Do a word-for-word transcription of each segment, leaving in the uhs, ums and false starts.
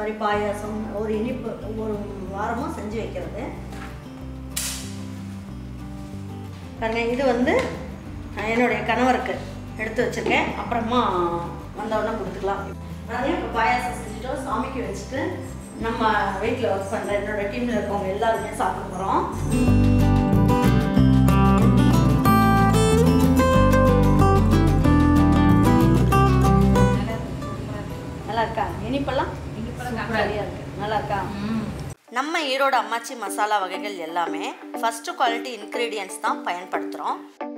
மாதிரி பாயாசம் ஒரு இனிப்பு ஒவ்வொரு வாரமும் செஞ்சு வைக்கிறது. பாருங்க, இது வந்து என்னுடைய கணவருக்கு எடுத்து வச்சுருக்கேன். அப்புறமா வந்தவுடனே கொடுத்துக்கலாம். பாருங்க, இப்போ பாயாசம் செஞ்சுட்டோம், சாமிக்கு வச்சுட்டு நம்ம வீட்டில் ஒர்க் பண்ணுற என்னோடய டீமில் இருக்கவங்க எல்லாருமே சாப்பிட போகிறோம். நல்லா இருக்கா? இனிப்பெல்லாம் சரியாக இருக்கு. நல்லா இருக்கா? நம்ம ஈரோடு அம்மாச்சி மசாலா வகைகள் எல்லாமே ஃபஸ்ட்டு குவாலிட்டி இன்க்ரீடியன்ட்ஸ் தான் பயன்படுத்துகிறோம்.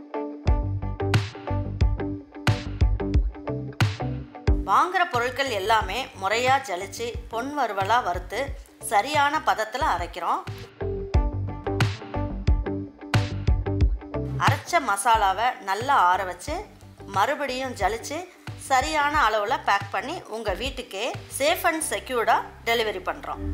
வாங்குகிற பொருட்கள் எல்லாமே முறையாக ஜலிச்சு பொன் வறுவலாக வறுத்து சரியான பதத்தில் அரைக்கிறோம். அரைச்ச மசாலாவை நல்லா ஆற வச்சு மறுபடியும் ஜலிச்சு சரியான அளவில் பேக் பண்ணி உங்கள் வீட்டுக்கே சேஃப் அண்ட் செக்யூர்டாக டெலிவரி பண்ணுறோம்.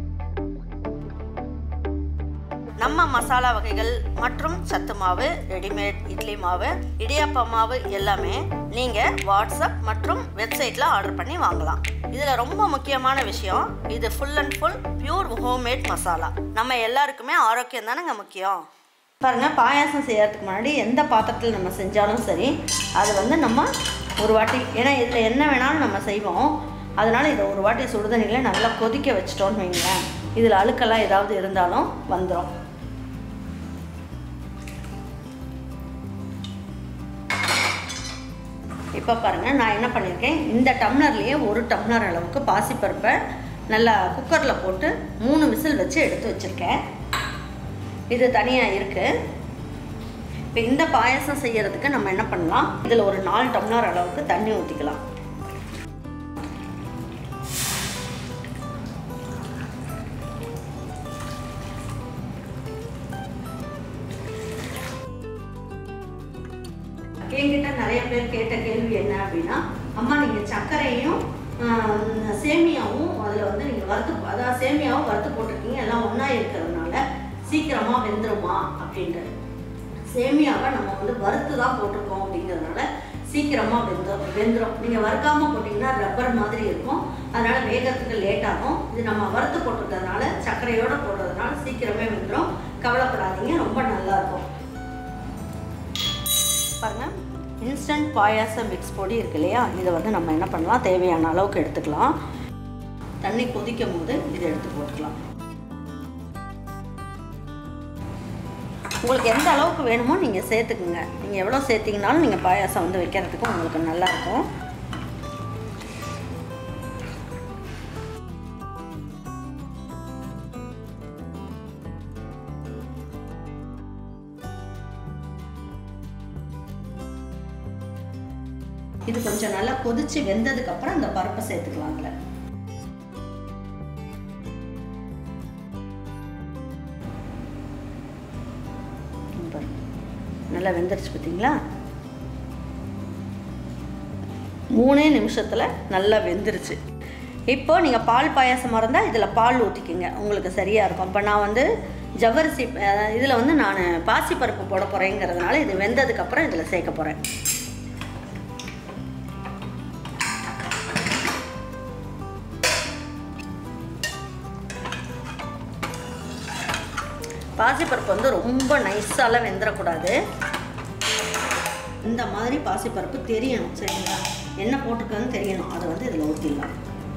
நம்ம மசாலா வகைகள் மற்றும் சத்து மாவு, ரெடிமேட் இட்லி மாவு, இடியாப்ப மாவு எல்லாமே நீங்கள் வாட்ஸ்அப் மற்றும் வெப்சைட்டில் ஆர்டர் பண்ணி வாங்கலாம். இதில் ரொம்ப முக்கியமான விஷயம், இது full and full pure homemade masala. நம்ம எல்லாருக்குமே ஆரோக்கியம் தானேங்க முக்கியம். பாருங்கள், பாயாசம் செய்யறதுக்கு முன்னாடி எந்த பாத்திரத்தில் நம்ம செஞ்சாலும் சரி, அது வந்து நம்ம ஒரு வாட்டி, ஏன்னா இதில் என்ன வேணாலும் நம்ம செய்வோம், அதனால் இதை ஒரு வாட்டி சுடுதண்ணியில் நல்லா கொதிக்க வச்சிட்டோன்னு வைங்களேன், இதில் அழுக்கெல்லாம் ஏதாவது இருந்தாலும் வந்துடும். இப்போ பாருங்கள், நான் என்ன பண்ணியிருக்கேன், இந்த டம்ளர்லேயே ஒரு டம்ளர் அளவுக்கு பாசிப்பருப்பை நல்லா குக்கரில் போட்டு மூணு விசில் வச்சு எடுத்து வச்சுருக்கேன். இது தனியாக இருக்குது. இப்போ இந்த பாயாசம் செய்கிறதுக்கு நம்ம என்ன பண்ணலாம், இதில் ஒரு நாலு டம்ளர் அளவுக்கு தண்ணி ஊற்றிக்கலாம். என்கிட்ட நிறைய பேர் கேட்ட கேள்வி என்ன அப்படின்னா, அம்மா நீங்கள் சர்க்கரையும் சேமியாவும் அதில் வந்து நீங்கள் வறுத்து, அதாவது சேமியாவும் வறுத்து போட்டிருக்கீங்க, எல்லாம் ஒன்றா இருக்கிறதுனால சீக்கிரமாக வெந்துருமா அப்படின்ட்டு. சேமியாவை நம்ம வந்து வறுத்து தான் போட்டிருக்கோம் அப்படிங்கிறதுனால சீக்கிரமாக வெந்துடும் வெந்துடும் நீங்கள் வறுக்காமல் போட்டிங்கன்னா ரப்பர் மாதிரி இருக்கும், அதனால் வேகிறதுக்கு லேட் ஆகும். இது நம்ம வறுத்து போட்டிருக்கிறதுனால, சர்க்கரையோடு போடுறதுனால சீக்கிரமே வெந்துடும். கவலைப்படாதீங்க, ரொம்ப நல்லாயிருக்கும். பாருங்கள், இன்ஸ்டன்ட் பாயாசம் மிக்ஸ் பொடி இருக்கு இல்லையா, இதை வந்து நம்ம என்ன பண்ணலாம், தேவையான அளவுக்கு எடுத்துக்கலாம். தண்ணி கொதிக்கும் போது இதை எடுத்து போட்டுக்கலாம். உங்களுக்கு எந்த அளவுக்கு வேணுமோ நீங்கள் சேர்த்துக்குங்க. நீங்கள் எவ்வளோ சேர்த்திங்கனாலும் நீங்கள் பாயாசம் வந்து வைக்கிறதுக்கு உங்களுக்கு நல்லாயிருக்கும். இது கொஞ்சம் நல்லா கொதிச்சு வெந்ததுக்கப்புறம் அந்த பருப்பை சேர்த்துக்கலாம். அதில் நல்லா வெந்துருச்சு பார்த்தீங்களா? மூணே நிமிஷத்தில் நல்லா வெந்துருச்சு. இப்போது நீங்கள் பால் பாயாசமாக இருந்தால் இதில் பால் ஊற்றிக்கிங்க, உங்களுக்கு சரியாக இருக்கும். இப்போ நான் வந்து ஜவ்வரிசி இதில் வந்து நான் பாசிப்பருப்பு போட போகிறேங்கிறதுனால இது வெந்ததுக்கப்புறம் இதில் சேர்க்க போகிறேன். பாசிப்பருப்பு வந்து ரொம்ப நைஸாலாம் வெந்துடக்கூடாது. இந்த மாதிரி பாசிப்பருப்பு தெரியணும், சரிங்களா? என்ன போட்டுக்கன்னு தெரியணும், அதை வந்து இதில் ஊற்றிடலாம்.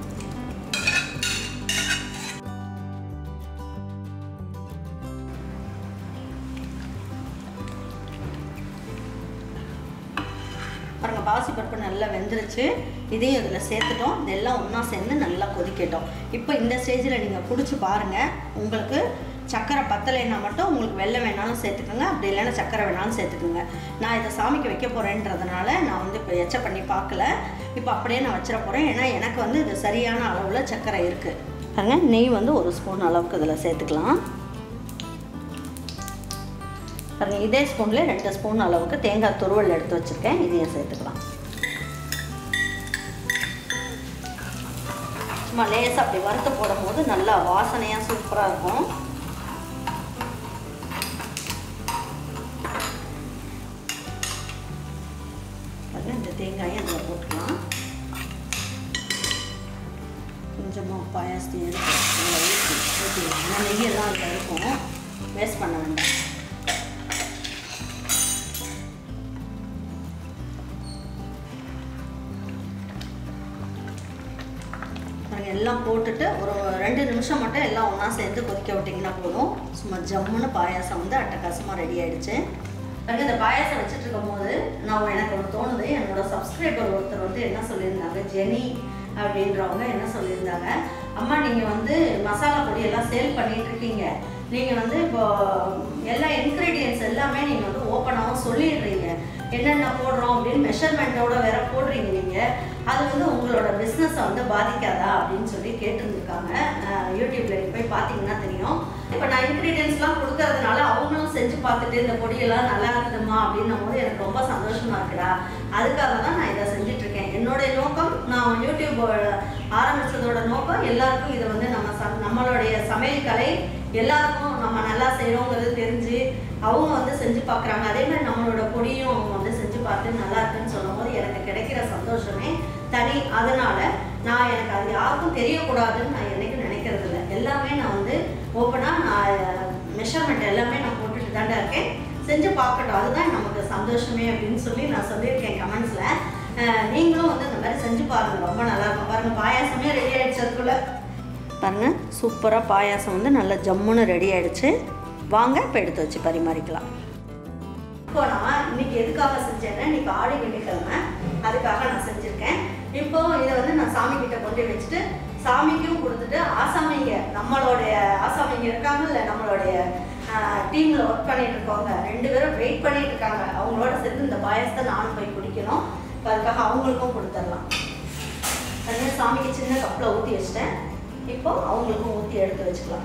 பாருங்கள், பாசிப்பருப்பு நல்லா வெந்துருச்சு. இதையும் இதில் சேர்த்துட்டோம். இதெல்லாம் ஒன்றா சேர்ந்து நல்லா கொதிக்கட்டும். இப்போ இந்த ஸ்டேஜில் நீங்கள் குடிச்சு பாருங்கள். உங்களுக்கு சக்கரை பத்தலைன்னா மட்டும் உங்களுக்கு வெல்லம் வேணாலும் சேர்த்துக்கோங்க, அப்படி இல்லைன்னா சக்கரை வேணாலும் சேர்த்துக்குங்க. நான் இதை சாமிக்கு வைக்க போகிறேன்றதுனால நான் வந்து இப்போ எச்ச பண்ணி பார்க்கல. இப்போ அப்படியே நான் வச்சிட போகிறேன், ஏன்னா எனக்கு வந்து இது சரியான அளவில் சக்கரை இருக்குது. பாருங்க, நெய் வந்து ஒரு ஸ்பூன் அளவுக்கு இதில் சேர்த்துக்கலாம். பாருங்கள், இதே ஸ்பூனில் ரெண்டு ஸ்பூன் அளவுக்கு தேங்காய் துருவல் எடுத்து வச்சுருக்கேன், இதையும் சேர்த்துக்கலாம். சும்மா லேசாக அப்படி வறுத்து போடும் போது நல்லா வாசனையாக சூப்பராக இருக்கும். இந்த தேங்காயை அதில் போட்டுக்கலாம். கொஞ்சமாக பாய வேஸ்ட் பண்ண வேண்டாம். எல்லாம் போட்டுட்டு ஒரு ரெண்டு நிமிஷம் மட்டும் எல்லாம் ஒன்றா சேர்ந்து கொதிக்க விட்டிங்கன்னா போதும். சும்மா ஜம்முன்னு பாயாசம் வந்து அட்டகாசமாக ரெடி ஆகிடுச்சு. அதுக்கு இந்த பாயாசம் வச்சுட்டு இருக்கும் போது நான் எனக்கு ஒன்று தோணுது. என்னோட சப்ஸ்கிரைபர் ஒருத்தர் வந்து என்ன சொல்லியிருந்தாங்க, ஜெனி அப்படின்றவங்க என்ன சொல்லியிருந்தாங்க, அம்மா நீங்கள் வந்து மசாலா பொடி எல்லாம் சேல் பண்ணிகிட்டு இருக்கீங்க, நீங்கள் வந்து இப்போ எல்லா இன்க்ரீடியன்ட்ஸ் எல்லாமே நீங்கள் வந்து ஓப்பனாகவும் சொல்லிடுறீங்க, என்னென்ன போடுறோம் அப்படின்னு மெஷர்மெண்ட்டோட வேற போடுறீங்க நீங்கள், அது வந்து உங்களோட பிஸ்னஸை வந்து பாதிக்காதா அப்படின்னு சொல்லி கேட்டுருந்துருக்காங்க. யூடியூப்பில் போய் பார்த்தீங்கன்னா தெரியும். இப்போ நான் இன்க்ரீடியன்ஸ்லாம் கொடுக்கறதுனால அவங்களும் செஞ்சு பார்த்துட்டு இந்த பொடியெல்லாம் நல்லா இருக்குதுமா அப்படின்னும் போது எனக்கு ரொம்ப சந்தோஷமாக இருக்குடா. அதுக்காக தான் நான் இதை செஞ்சிட்ருக்கேன். என்னுடைய நோக்கம், நான் யூடியூப் ஆரம்பித்ததோட நோக்கம் எல்லாருக்கும் இதை வந்து நம்ம ச நம்மளுடைய சமையல் கலை எல்லாருக்கும் நம்ம நல்லா செய்கிறோங்கிறது தெரிஞ்சு அவங்க வந்து செஞ்சு பார்க்குறாங்க. அதே மாதிரி நம்மளோட பொடியும் அவங்க வந்து செஞ்சு பார்த்து நல்லா இருக்குன்னு சொல்லும் போது எனக்கு கிடைக்கிற சந்தோஷமே தனி. அதனால் நான் எனக்கு அது யாருக்கும் தெரியக்கூடாதுன்னு நான் என்றைக்கும் நினைக்கிறது இல்லை. எல்லாமே நான் வந்து ஓப்பனாக நான் மெஷர்மெண்ட் எல்லாமே நான் போட்டுட்டு தாண்டா இருக்கேன். செஞ்சு பார்க்கட்டும், அதுதான் நமக்கு சந்தோஷமே அப்படின்னு சொல்லி நான் சொல்லியிருக்கேன் கமெண்ட்ஸில். நீங்களும் வந்து இந்த மாதிரி செஞ்சு பாருங்கள், ரொம்ப நல்லாயிருக்கும். பாருங்கள், பாயாசமே ரெடி ஆகிடுச்சு. அதுக்குள்ளே பாருங்கள், சூப்பராக பாயாசம் வந்து நல்லா ஜம்முன்னு ரெடி ஆகிடுச்சு. வாங்க இப்போ எடுத்து வச்சு பரிமாறிக்கலாம். இப்போ நான் இன்றைக்கி எதுக்காக செஞ்சேன்னா, இன்றைக்கி ஆடி வெள்ளிக்கிழமை, அதுக்காக நான் செஞ்சுருக்கேன். இப்போது இதை வந்து நான் சாமிக்கிட்ட கொண்டு வச்சுட்டு சாமிக்கும் கொடுத்துட்டு ஆசாமிங்க, நம்மளுடைய ஆசாமிங்க இருக்காங்கல்ல, நம்மளுடைய டீமில் ஒர்க் பண்ணிட்டு இருக்கவங்க ரெண்டு பேரும் வெயிட் பண்ணிட்டு இருக்காங்க. அவங்களோட சேர்த்து இந்த பாயாசத்தை நானும் போய் குடிக்கணும். இப்போ அதுக்காக அவங்களுக்கும் கொடுத்துடலாம். அதனால சாமிக்கு சின்ன கப்பில் ஊற்றி வச்சிட்டேன். இப்போ அவங்களுக்கும் ஊற்றி எடுத்து வச்சுக்கலாம்.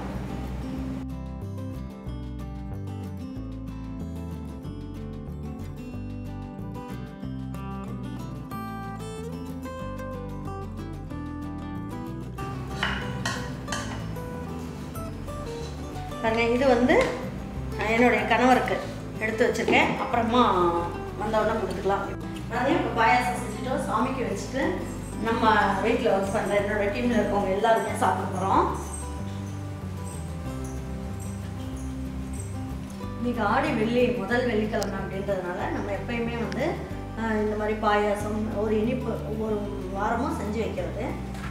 பாருங்க, இது வந்து என்னுடைய கணவருக்கு எடுத்து வச்சுருக்கேன். அப்புறமா வந்தவுடனே கொடுத்துக்கலாம். நானே இப்போ பாயாசம் செஞ்சுட்டோம், சாமிக்கு வச்சுட்டு நம்ம வீட்டில் ஒர்க் பண்ணுற என்னோடய டீமில் இருக்கவங்க எல்லாருமே சாப்பிட போகிறோம். இன்றைக்கி ஆடி வெள்ளி முதல் வெள்ளிக்கிழமை அப்படின்றதுனால நம்ம எப்பயுமே வந்து இந்த மாதிரி பாயாசம் ஒரு இனிப்பு ஒவ்வொரு வாரமும் செஞ்சு வைக்கிறது.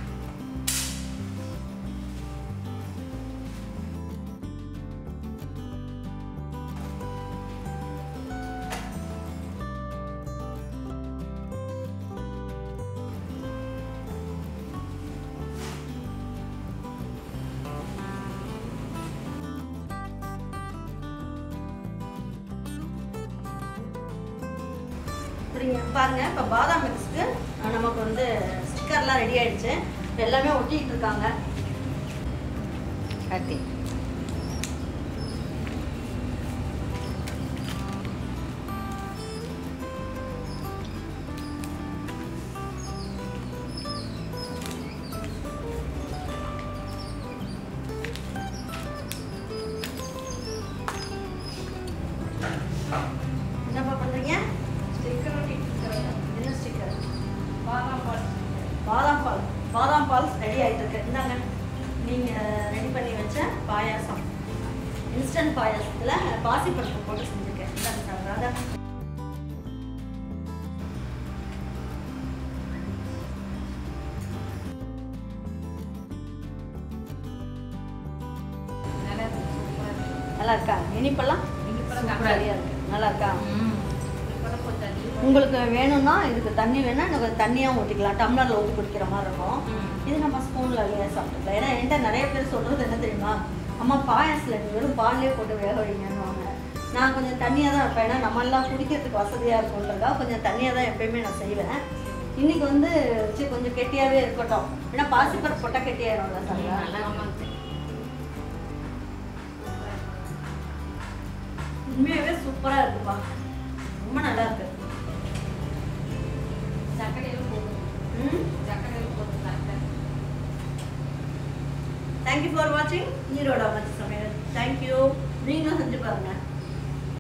பாருங்க, இப்போ பாதாம் மிக்ஸ்க்கு நமக்கு வந்து ஸ்டிக்கர்லாம் ரெடி ஆயிடுச்சு. எல்லாமே ஒட்டிட்டு இருக்காங்க. கட்டி என்னப்பா பண்றீங்க? பாதாம் பால் பாதாம் பால் ரெடி ஆகிட்டு இருக்கு. இந்தாங்க, நீங்கள் ரெடி பண்ணி வச்ச பாயாசம், இன்ஸ்டன்ட் பாயாசத்தில் பாசிப்பருப்பு போட்டு செஞ்சுருக்கேன். இந்தாங்க சாப்பிட்றாங்க. நல்லா இருக்கா? இனிப்பெல்லாம் இனிப்பெல்லாம் சரியாக இருக்கு. நல்லா இருக்கா? உங்களுக்கு வேணும்னா இதுக்கு தண்ணி வேணால் எனக்கு தண்ணியாக ஊற்றிக்கலாம், டம்ளரில் ஊற்றி குடிக்கிற மாதிரி இருக்கும். இது நம்ம ஸ்பூனில் இல்லையா சாப்பிட்டுக்கலாம். ஏன்னா என்கிட்ட நிறைய பேர் சொல்கிறது என்ன தெரியுமா, அம்மா பாயாசத்தில் நீ வெறும் பால்லே போட்டு வேக வைங்கன்னுவாங்க. நான் கொஞ்சம் தண்ணியாக தான் வைப்பேன். ஏன்னா நம்மளாம் குடிக்கிறதுக்கு வசதியாக இருக்குன்றதா கொஞ்சம் தண்ணியாக தான் எப்பயுமே நான் செய்வேன். இன்றைக்கி வந்து சரி கொஞ்சம் கெட்டியாகவே இருக்கட்டும். ஏன்னா பாசிப்பருப்பு போட்டால் கெட்டியாயிரும்ல சார். உண்மையாகவே சூப்பராக இருக்குப்பா, ரொம்ப நல்லா இருக்கு. தேங்க்யூ ஃபார் வாட்சிங் ஈரோட அம்மாச்சி சமையல். தேங்க்யூ. நீங்களும் செஞ்சு பாருங்க.